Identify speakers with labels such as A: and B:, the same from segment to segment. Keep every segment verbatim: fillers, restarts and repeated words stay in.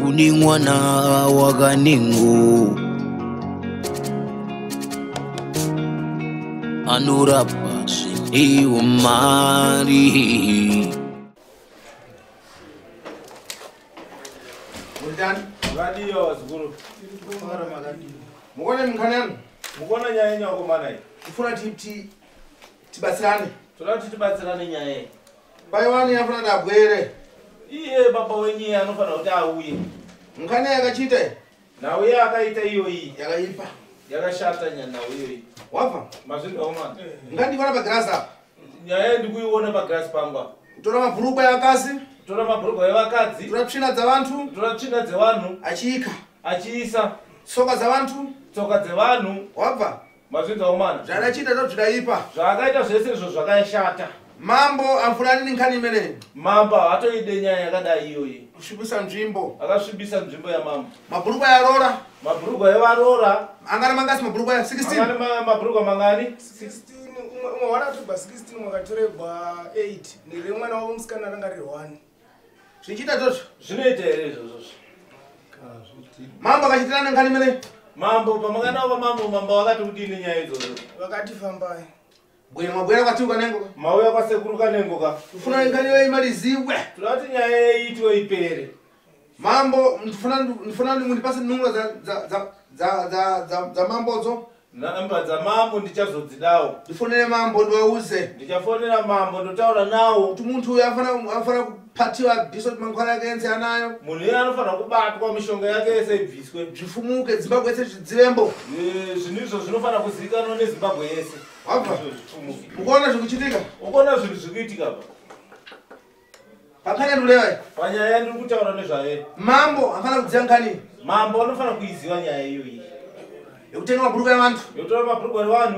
A: uni mwana wa Kanengo anorapa zvineiwo mari.
B: Radio Sekuru.
C: Mukona mkhanani?
B: Mukona nyaya nyako manai.
C: Tifuna titi tibatsirane.
B: Tolati tibatsirane nyaya.
C: Pai wani yafuna dabwere.
B: Iye baba wenye anofana kuti auye.
C: Mkhane yakachita.
B: Nawe yakaita iyo iyi.
C: Yakaipa.
B: Yakashata nyanya nawe iyo.
C: Wapa?
B: Mazvinga uma.
C: Ngandi wana pa grass apa.
B: Nyaya ndikuiona pa grass pangwa.
C: Tora mabhurugwa yakasi.
B: Tora mabhurugwa evakadzi.
C: Tora tsvina dzevanhu.
B: Tora tsvina dzevanhu.
C: Achika.
B: Achiisa.
C: Tsoka dzevanhu.
B: Tsoka dzevanhu.
C: Wabva?
B: Mazvinga umana.
C: Zvadachita zvadaipa.
B: Zvakaita zvese izvo zvakashata.
C: Mambo amfurani nkhani imene.
B: Mambo atoide nyaya yakadai iyoyi.
C: Kusvibisa nzvimbo.
B: Akasvibisa nzvimbo ya mambo.
C: Mabhurugwa yarora.
B: Mabhurugwa Evaroora.
C: Angana mangasi mabhurugwa ya sixteen.
B: Angana mabhurugwa mangani?
D: sixteen. Umwe wana tuba sixteen mwakatoreba eight. Ndiri mwana wa musikana ranga riri one.
C: Zvichita zvozvo.
B: Zvinoita here izvozvo.
C: Mambo akachitirana nkhani imene.
B: Mambo pamangana wa mambo mambo wakati kudini nyaya idzodzo.
D: Vakati fambai.
C: Bwera mabwera kwati Kanengo.
B: Mauya kwa Sekuru Kanengo ka.
C: Ufuna nkhani yo imaliziwe.
B: Tulati nyaya iitwe ipere.
C: Mambo ndifuna ndifuna ndipase nungo za za za za za za za mambozo.
B: Namba za mambo ndichazodzidawo.
C: Ndifonere mambo ndiwauze.
B: Ndichafonera mambo ndotaura nawo.
C: Kuti muntu uyu afana afana kupatiwa diso mankhwala yake ense anayo.
B: Munhu iye anofana kubatwa mishonga yake yese ibviswe.
C: Zvifumuke Zimbabwe yese zvidzirembo.
B: Zvinizvo zvinofana kuzivikanwa neZimbabwe yese.
C: Wabva? Ukaona zvikuchitika?
B: Ukaona zvinhu zvikuitika pa.
C: Pakanya nduleva.
B: Panyaya ndiri kutaura nezvayo.
C: Mambo afana kudziya nkhani.
B: Mambo anofana kuiziva nyaya iyoyi.
C: Yekutenga mabhurugwa evantu.
B: Yotora mabhurugwa evanhu.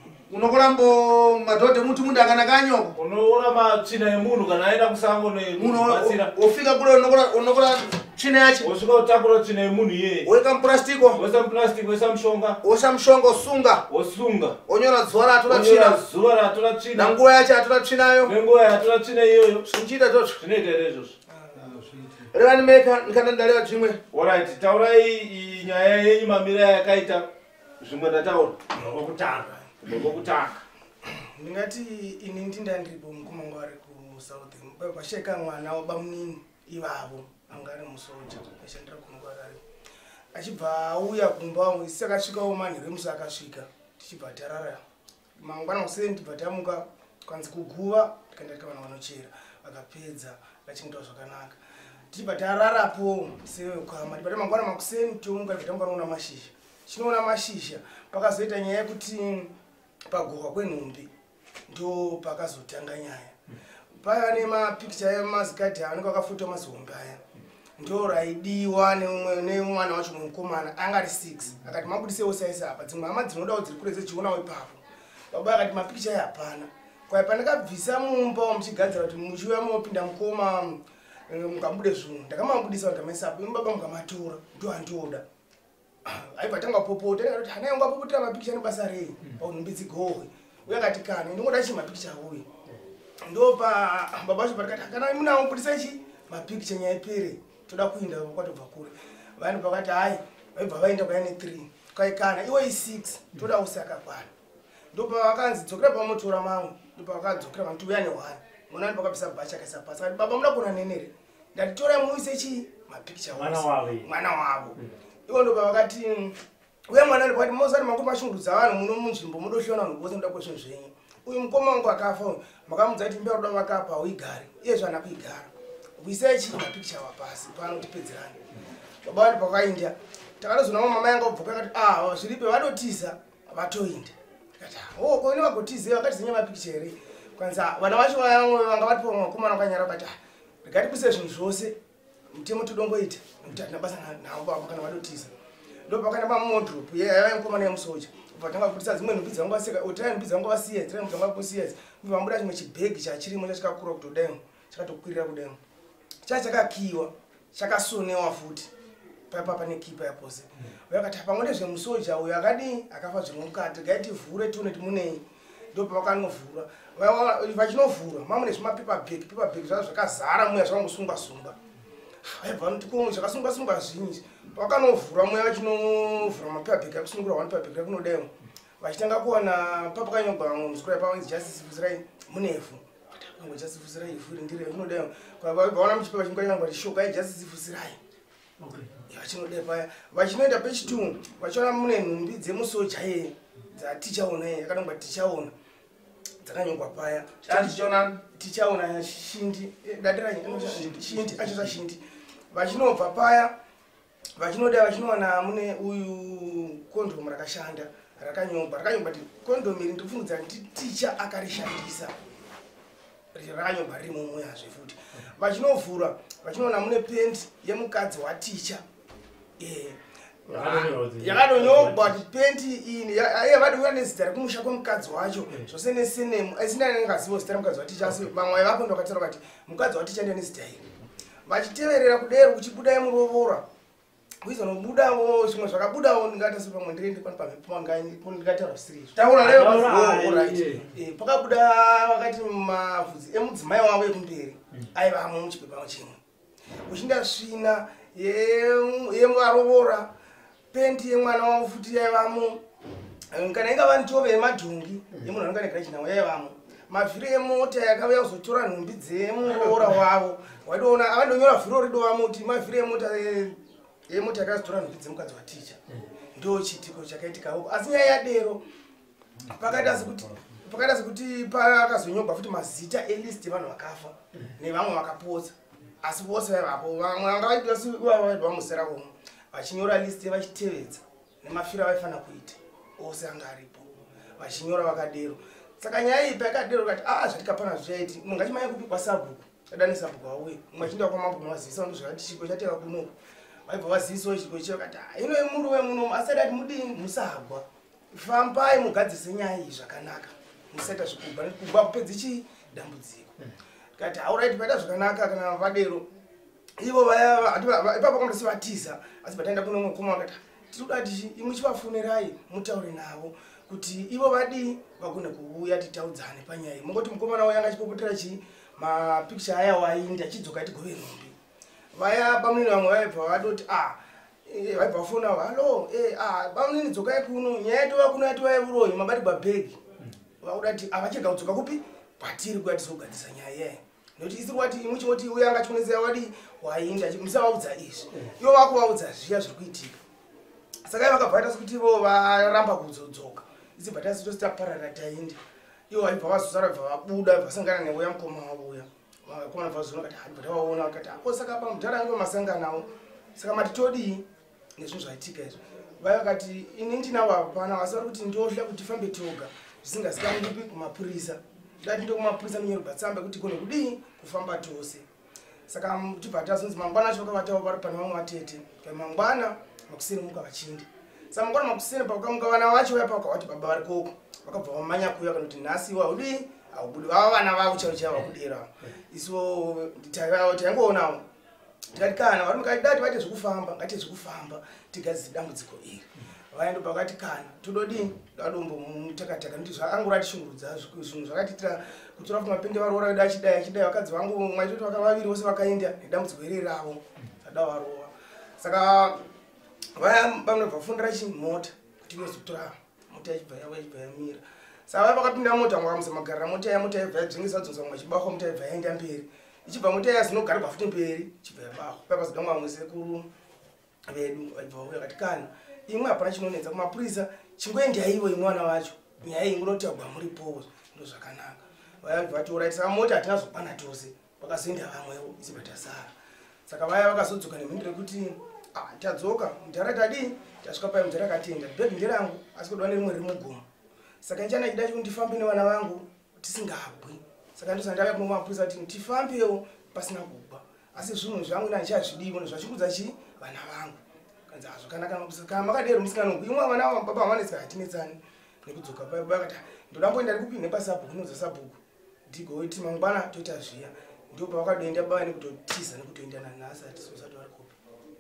C: Unokolambo madhodha muntu mundu akanaka anyoko.
B: Unoona matsvina emunhu kana aenda kusango nekubatsira.
C: Ufika kule unokora unokora tsvina yacho.
B: Usvika utakura tsvina yemunhu iye.
C: Weka muplastiko.
B: Wesa muplastiko, wesa mushonga.
C: Osa mushonga osunga.
B: Osunga.
C: Onyora zuva ratora tsvina.
B: Onyora zuva ratora tsvina.
C: Nanguva yacho atora tsvinayo.
B: Nenguva yatora tsvina iyoyo.
C: Zvichita zvozvo.
B: Zvinoita here izvozvo.
C: Revani meka ndikanda ndareva zvimwe.
B: Alright, taurai nyaya yenyu mamira yakaita. Zvimwe ndataura.
D: Okutanga.
B: Okutanga.
D: Ndingati ini ndinda ndiripo mukomango ari ku South. Pasheka mwana wabamunini ivavo angari musoja. Ashandira kunongwarari. Achibva auya kumba isaka svika omani remusa akasvika. Tichibva tarara. Mangwana kuseni tibva tamuka kwanzi kuguva tikaenda tikavana vanochera. Vakapedza vachingitaura zvakanaka. Tichibva tararapo sewe ukama. Tibva mangwana makuseni tomuka titambanoona mashizha. Chinoona mashizha pakazoita nyaya yekuti pagohwa kwenhumbi ndo pakazotanga nyaya. Paya nemapicture emazikadhi anenge akafotwa mazihombe aya ndo raidiwa nemwana wacho mukomana anga ari six. Akati mabudisewo saisa apa dzimwe hama dzinodawo dziri kure dzechionawo ipapo. Baba akati mapicture aya hapana. Kwai pandakabvisa mumba muchigadzira kuti muchiuya mopinda mukoma mukabude zvinhu ndakamabudisa ndikamaisa baba mukamatora ndo andoda. Aibva tanga popota ndikati hana yangu apopotera mapicture nebasa rei paunhumbi dzigohwe. Uye akati kani ndingoda chi mapicture uye. Ndo pa baba vacho pakati kana munawo budisa chi mapicture nyaya ipere toda kuinda kwatobva kure. Vanhu pakati hai vaibva vaenda kwa ine three. Kai kana iwe i six toda usaka kwana. Ndo pa vakanzi dzokera pamotora mamwe. Ndo pa vakadzokera vantu uyane one. Mwana pakabisa bhacha kaisa pasi. Baba muda kuna nenere. Ndati tora muise chi mapicture
B: mwana wavo.
D: Mwana wavo. Iwo ndo pakati uye mwana ari kwati mozari mangu mashungurudza vanhu muno munzvimbo mudoshona vanhu vose muda kwezvinhu zvenyu. Uyu mukoma wangu akafa makamudza kuti mbea ruda vakapa uigare iye zvana kuigara uisechi mapicture wapasi pano tipedzerane. Baba vari pakainda takatozona mama yanga ubvuka akati ah zviripe vadotisa vatoinda. Tikati oh kone vagotize vakati zenye mapicture here kwanza vana vacho vanga vari pa mukomana wakanyara vakati ah regatibvise zvinhu zvose mutemo tudongoita kuti atina basa nawo baba kana vadotisa. Ndo pakana pa modrop ye yava mukomana yemusoja patanga kutisa dzimwe nhumbi dzangu vaseka utira nhumbi dzangu vasiye dzira nhumbi dzangu kusiyedza vambuda chimwe chibhegi chachirimo chachakakura kutodenga chakatokwirira kudenga chachakakiwa chakasonewa futi papa pane kipa yapose. Vakati pamwe nezvemusoja uyo akadi akafa zviri mukati gaiti vhure tione timunei. Ndo pavakangovhura vachinovhura mamwe nezvimapepa bhegi pepa bhegi zvazvo zvakazara muya zvakangosungwa sungwa. aibva anoti ko zvakasunga sunga zvinji pakanovhura mweya vachinovhura mapapika ekusunungura one papika kunodemo vachitanga kuwana papakanyogwa vamwe muzvikora pavanzi justice fusirai munevhu ngo justice fusirai ivhu rindire kunodemo vaona muchipepa chingwanyangwa tishoka justice fusirai vachinode paya vachinoenda pechitunhu vachiona mune nhumbi dzemusoja ye dzatichaona ye yakanongwa tichaona dzakanyongwa paya tichaona shindi dadira shindi achoza shindi vachinobva paya vachinoda vachinowana mune uyu kondomu rakashanda rakanyongwa rakanyongwa kuti kondomu iri ndikufungudza kuti ticha akarishandisa rakanyongwa riri mumuyazve futi vachinovhura vachinoona mune pendi yemukadzi waticha yakadonyogwa kuti pendi ini yavadiuya nezita rekumusha kwemukadzi wacho zvose nesenemu asindanengazivo zita remukadzi waticha asi vamwe vapo ndokataura kuti mukadzi waticha ndiye nezita iri vachiteverera kudero kuchibuda yemurovora kuizonobudawo zvimwe zvakabudawo ndingatasi pamwe ndirendi pano pamhepomangandingataura zvisiri pakabuda vakati mavhudzi emudzimai wavo ekumberi aivamo muchipepa chimwe uchinda Tsvina yevaroora pendi yemwana wavo futi yaivamo kana ingava ntove yemadhungi yemunhu anonganegara chinawo yaivamo mavhiri emota yakauya kuzotora nhumbi dzemuroora wavo waidoona avandonyora vhiri ridovamo kuti mavhiri emota yemota yakazotora nhumbi dzemukadzi waticha ndo chitiko chakaitikao asi nyaya yadero pakaita sekuti pakaita sekuti pakazonyogwa futi mazita elist yevanhu vakafa nevamwe vakapodza asi vose vaivapo vamwe vangavaitwa muzera omwe vachinyora list vachitevedza nemafiro avaifanira kuita ose anga aripo vachinyora vakadero saka nyaya iyi pakadero kati a zvatikapana zvichaiti munhu ngachimanya kupikwa sabhuku adani sabhuku auye mumwe achinda kwamabhuku mazivisa ndo zvakati chiko chateka kunoko vaibva vazivisawo chiko chiyo kati ino yemunhu wemuno asati ati mudini musagwa fambai mugadzise nyaya iyi zvakanaka musaita zvikugwa nekugwa kupedzi chii dambudziko kati auraiti paita zvakanaka kana vadero ivo vaya ipapo kwamudasi vatiza asi pataenda kuno mukoma vakati tinoda tichi imwe chivafunirai mutaure navo kuti ivo vadi vagone kuuya titaudzane panyaya iyi mungoti mukomana waya angachipopotera chii mapikicha aya wainda achidzoka tigove nhumbi vaya pamweni vamwe vaibva vadoti a vaibva vafona halo pamweni dzokai kuno nyaya yatova kuno yatova yeuroi mabatigwa bhegi vakudati avachega kudzoka kupi kwatiri kuya tizogadzisa nyaya yaya nokuti isiri kwati imwe chingoti uya angachikonesa wadi wainda musavaudza izvi ivo vakuvaudza zviya zviri kuitika saka vakabvaita sekuti ivo varamba kuzodzoka isi bvaita sekuti taparara tainde ivo vaibva vazosara bva vabuda vasangana neuya mukoma wauya vakomana vazona kati hadi bvata vaona vakati ako saka pa mudharango masanganawo saka matitodii nezvinhu zvaitika izvo vai vakati ini ndinavo hapana asi vari kuti ndohla kuti fambe toga zvisingazikandipi kumapurisa ndati ndo kumapurisa munyorobva tsamba kuti kone kudii kufamba tose saka tibva tazonzi mangwana acho vakavatawo vari pane vamwe vatete kai mangwana makuseni muka vachindi saka mangwana makuseni pakukamuka vana vacho vaya pakavati baba vari koko vakabva vamanya kuya kana kuti nhasi iwa udii haubudi vava vana vavo chavo chavo vakudera iso taingoonawo tikati kana vari mukadati vaite zvekufamba ngati zvekufamba tigadzise dambudziko iri vaendo pakati kana tododii adombo mutakataka ndi zvaangorati shungurudza zvinhu zvakatitira kutora kuti mapende varoora vedu achidai achidai vakadzi vangu mwaitoti vakavaviri vose vakaenda nedambudziko iri ravo zvada varova saka vaya vanobva vafundira chimota kuti vezotora mota yachibva yavo yachibva yamira saka vaya vakapinda mota mwakamusa magarira mota ya mota yaibva yadzingisa dzonza mwe chibahwa mota yaibva yaenda mberi ichibva mota ya zinogarwa futi mberi ichibva yabahwa papazoda mwamwe sekuru vedu vaibva vauya kati kana imwe hapana chinonetsa kumapurisa chingoenda ivo imwe vana vacho nyaya iyi ngunotagwa muripowo ndo zvakanaka vaya vatouraiti saka mota hatina zokwana tose vakazoenda vamwewo isi batasara saka vaya vakazodzoka nemhindiro yekuti tadzoka mudhara tadii tasvika pai mudhara katenda bhegi nderangu asi kudwa nerimwe riri mugomo saka ndichana chida chekuti ndifambe nevana vangu tisingabwi saka ndosandavaya kuno mapurisa kuti tifambewo pasina kugwa asi zvinhu zvangu nandichazvidiwo zvachikudza chii vana vangu kanzi zvakanaka kana makadero musikanogwi imwe vana baba vamanesi hatinetsani nekudzoka pai bakati ndodamboenda ndikupi nepasabhuku inodza sabhuku ndigoiti mangwana toita zviya ndo pavakadoenda baba nekutotiza nekutoenda nanhasi hatisosati vari kupi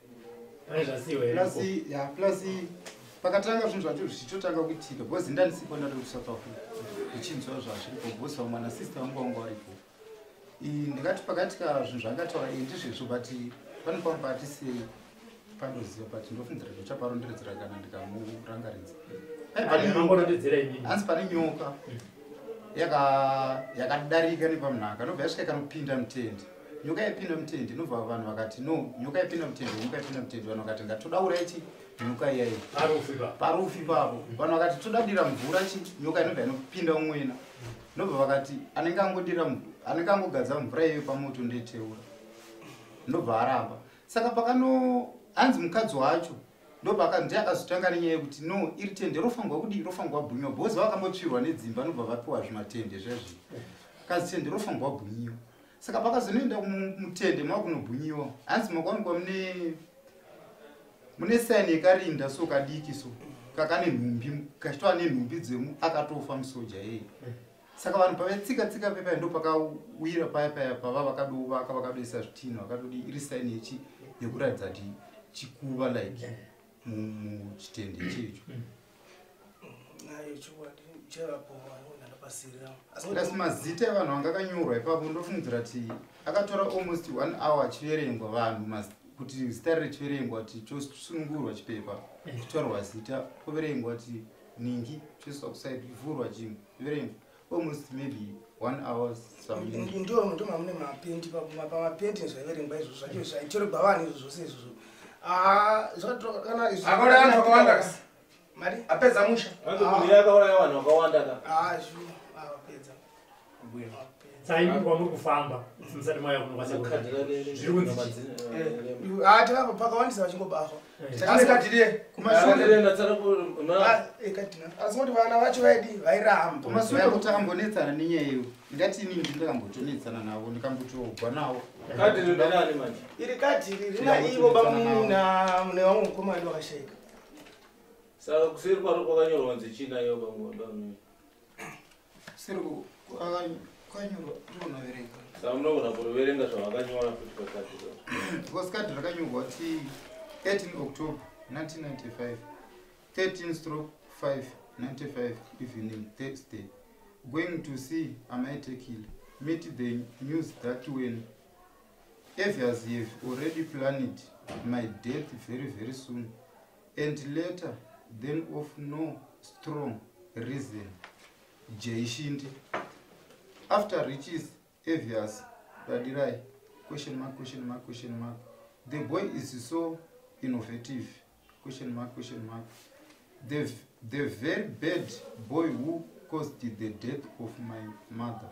C: plasi ya plasi pakatanga zvinhu zvacho zvichitotanga kuitika because ndandisipo ndari kusouth africa ndichinzwa zvazviripo because vamwe ana sister vangu vangu varipo ndingati pakatika zvinhu zvangataura iyi ndizvezvo but pane pambati sei pandoziva but ndofundzira kuti chaparondedzera kana ndikamurangaridza hanzi pane nyoka yakadarika nepamunhaka nobva yasvika ikanopinda mutende nyoka yapinda mutende nobva vanhu vakati no nyoka yapinda mutende nyoka yapinda mutende vanhu vakati ngatodaura ichi nyoka iyai parufi papo vanhu vakati toda dira mvura chi nyoka inobva inopinda umwena nobva vakati anenge angodira anenge angogadza mvura iyoyo pamoto ndeteura ndobva aramba saka pakano hanzi mukadzi wacho ndobva ndiye akazotanga nenyaya yekuti no iri tende rofanirwa kudii rofanirwa bhunyiwa bhozi vakambotsvirwa nedzimba nobva vapiwa zvimatende zvezvi kazi tende rofanirwa bhunyiwa saka pakazonoenda mutende makunobhunyiwa hanzi makawanikwa mune mune saini yekarinda so kadiki so kakane nhumbi kachitova nenhumbi dzemu akatofa musoja yeye saka vanhu pavatsika tsika pepa ndo pakawira paya paya pava vakadovaka vakadoisa zvitinha vakadodi iri saini yechi yekuratidza kuti chikuva like muchitende ichecho asi mazita evanhu vanga akanyorwa ipapo ndofungidzira kuti akatora almost one hour achiverengwa vanhu kuti zita richiverengwa kuti chosunungurwa chipepa chitorwa zita kuverengwa kuti ningi choiswa kusaidi vhurwa chimwe verengwa almost maybe one hour something
D: ndio ndo mamune mapendi pamapendi zvaverengwa izvo zvacho zvaitorogwa vanhu izvo zvose izvo ah zvotoka kana izvo
B: akora vanhu vakawanda kasi
D: mari
B: apedza musha vanhu yakaona vanhu vakawanda ka
D: ah zvo ah apedza
B: mbuya
E: saini kwa muri kufamba musati maya kunokwanisa kukadira zviri kunzi
D: ah tava pakawandisa vachingobafa
B: tasikadire kumashure ndatsara ku
D: ah ekadina asi kuti vana vacho vaidi vairamba
C: kumashure kuti ambonetsana nenyaya iyo ngati inini ndakambotonetsana navo ndikambotogwa navo
B: kadi ndodani manje
D: iri kadi rina ivo bamuna mune vamwe mukomana wakasheka
B: saka kusiri kwaro kwakanyorwa nzi china iyo bamwe bamwe
C: siri kwakanyorwa ndinoverenga
B: saka munogona kuverenga zvavakanyora futi pakati
C: because kadi rakanyorwa kuti eighteen October nineteen ninety-five thirteen stroke five ninety-five evening Thursday going to see Amaite Kill meet the news that when Evias have already planned my death very very soon and later then of no strong reason Jaishindi after reaches Evias Dadirai question mark question mark question mark the boy is so innovative question mark question mark the the very bad boy who caused the death of my mother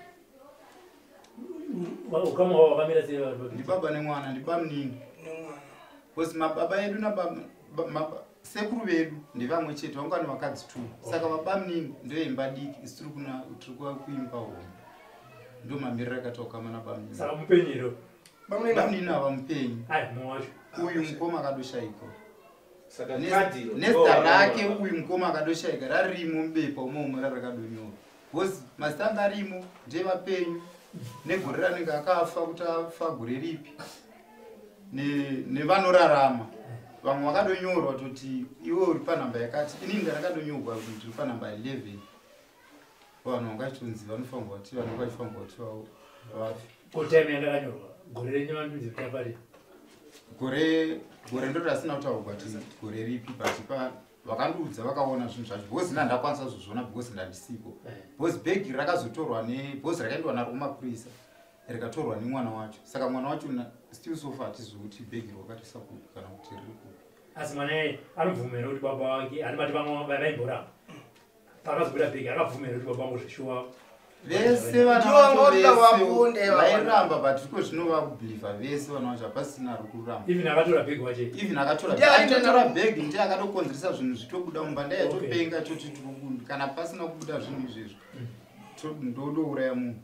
E: kama wakamira sei
C: ndibaba nemwana ndibamnini because mababa edu nababa sekuru vedu ndivamwe chete vangani vakadzi tu saka mabamnini ndoimba diki isitiri kuna tiri kuimba homo ndo mamiriro akatoka mana bamnini
E: saka mupenyero
C: bamnini avamupenyi
E: ai mwacho
C: uyu mukoma akadoshaika
B: saka kadi
C: nesta rake uyu mukoma akadoshaika rarimo mubepa umomo rarakadonyorwa because masitanga arimo ndevapenyu negore ranenge akafa kuti afa gore ripi nevanorarama vamwe vakadonyorwa kuti iwe uri panhamba yakati inini ndarakadonyorwa kuti uri panhamba eleven vanhu vangachitonzi vanofanirwa kuti vanhu vachifanirwa kuti vafe
E: kotime yandakanyorwa gore renyavandudzi kutapari
C: gore gore ndo rasina kutaurwa kuti gore ripi but vakandudza vakaona zvinhu zvacho bhozi ndandakwanisa kuzozviona bhozi ndandisipo bhozi bhegi rakazotorwa nebhozi rakaendwa naro kumapurisa rikatorwa nemwana wacho saka mwana wacho still so far hatizokuti bhegi rwakatisa kupi kana kuti riri kupi
E: asi mwana anobvumira kuti baba wake ani bati vamwe vaimboramba pakazobuda bhegi akabvumira kuti baba vangu zvishuwa
C: vese vanaavairamba but iko zvinovabhilivha vese vana vacho hapasina ari kuramba
E: even akatora bhegi wache
C: even akatora bhegi ndiye akatokonzeresa zvinhu zvitobuda mumba ndayatopenga toti tirikubuda kana pasina kubuda zvinhu izvezvo ndodouraya munhu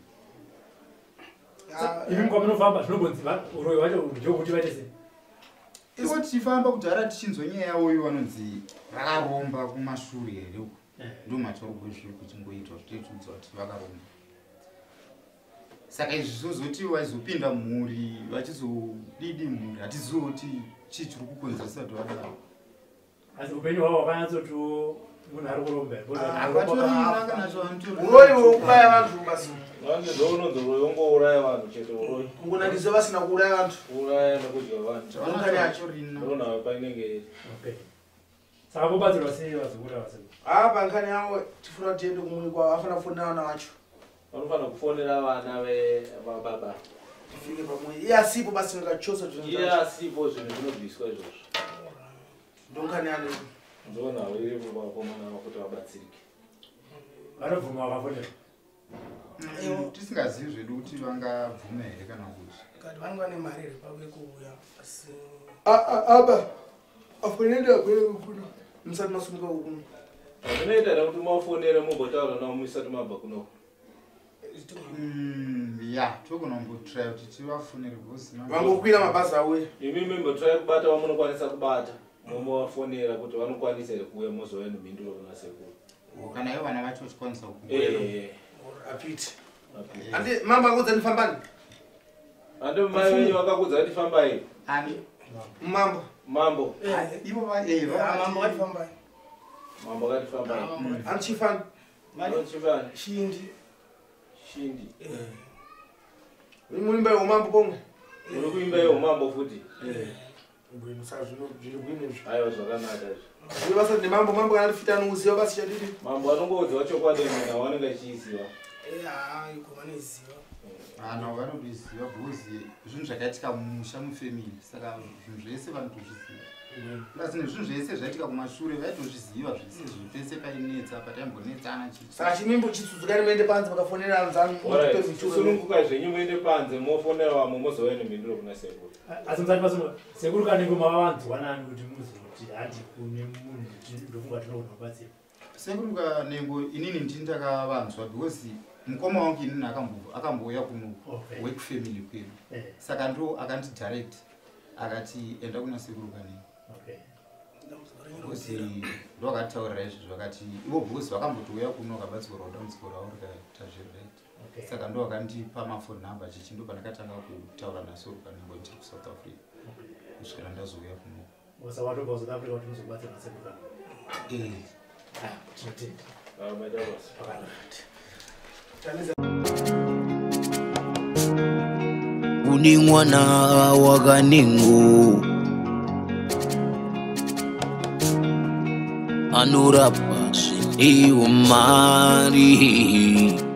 E: ivi mukamunofamba zvinobonzi uroyi wacho ndokuti vaite sei
C: iko tichifamba kudhara tichinzwa nyaya yawoyo vanonzi rakaromba kumashure here uko ndo matorobho zviri kuchingoitwa zvitotiudza kuti vakaromba saka izvi zvozoti vaizopinda mhuri vachizodidi mhuri hatizoti chii chiri kukonzeresa kuti vadaro
E: asi upenyu hwavo hwakanyatsoti munhu ari kurombe
D: uroyi wokubaya vantu basi
B: Vande ndounonzi uroyi wongouraya vanhu chete uroyi
D: kungonakisa vasina kuuraya vantu
B: uraya nekudya vanhu
D: vanokani yacho
B: ndoonawe painenge iri
E: saka vobatsirwa sei vazukuru vasekuru
D: haa pankani yavo tifuna tiende kumwe kwavo afana kufonera vana vacho
B: vanofanira kufonera vana vababa
D: tifike pamwe iye asipo basi ngakachosa
B: iye asipo zvinhu zvinobviswa izvozvo
D: ndonkani yane
B: ndoonawo iripo vakomana vavo kuti vabatsirike
E: vanobvuma vakafonera
C: tisingazivi zvedu kuti vangabvuma here kana kuti
D: kati vange vane mari here pauye kuuya asi
F: aba afonenda kwere kuno musati masumuka kuno
B: zvinoita here kuti mafonere mumbotaura navo musati mabva kunoko
C: ya tokunombotraya kuti tivafonere bhosi
D: vangokwira mabhazi auye
B: imi mimbotraya kubata vamunokwanisa kubata momovafonera kuti vanokwanisa here kuuya mozova nemhinduro kuna sekuru
C: kana ivo vana vacho vachikwanisa
D: apiti andi mambo akudza ndifambani
B: andi mai venyu vakakudza kuti fambai
C: ani
D: mambo
B: mambo
C: ivo
D: mambo katifambai
B: mambo katifambai
D: anchifani
B: chifani
D: shindi
B: shindi
D: muimba yeumambo pomwe
B: uri kuimba yeumambo futi aiwa zvakanaka izvo
D: vasati nemambo mambo kana tifita anouziva basi chadidi
B: mambo anongoudza chokwadi mena wanenge achiiziva
D: ikovaneziva
C: ana vanoziva bhozi zvinhu zvakaitika mumusha mufamily saka zvinhu zvese vanotozviziva asi zvinhu zvese zvaitika kumashure vaitozviziva zvese zvipese painetsa pataimbonetsana
D: saka chimimbo chitsudzukani muende panze makafonera
B: nzanosununguka zvenyu muende panze mofonera vamwe mozova nemhinduro kuna sekuru
E: asi musati masoma sekuru kanengo mava vanzwa nani kuti muzoti hati kune munhu ndofunga tinogona kubatsira
C: sekuru kanengo inini ndindakavanzwa because mukoma wangu inini akambouya kuno work family kwedu saka ndo akandidirect akati enda kuna sekuru kanengo because ndo akataurira izvozvo akati ivo because vakambotouya kuno akabatsirwa dambudziko ravo rikaita zvireit saka ndo akandipa mafoni number chichi ndo pandakatanga kutaura nasekuru kanengo ndiri kusouth africa kusvikira ndazouya kuno
E: wasawatoba south africa kuti muzobatsira nasekuru kanengo tinotenda
A: Uni mwana wa Kanengo Anurapa Iwamari